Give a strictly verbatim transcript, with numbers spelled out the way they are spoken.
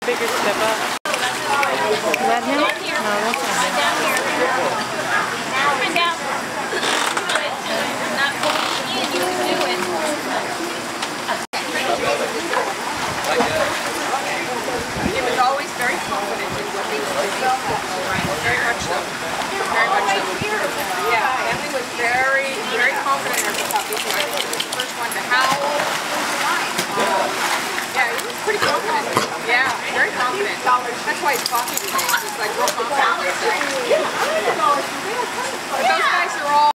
Bigger step up. Let him? No, that's not him. Down here. Coming down. Not pulling in, you can do it. He was always very confident in what he was doing. Very much so. Very much so. Yeah, Emily was very, very confident as a puppy. So I think he was the first one to howl. Um, yeah, he was pretty confident. Yeah, very confident. That's why he's talking today. He's like real confident. But those guys are all